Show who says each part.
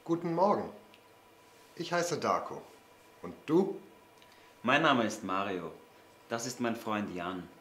Speaker 1: Guten Morgen. Ich heiße Darko. Und du?
Speaker 2: Mein Name ist Mario. Das ist mein Freund Jan.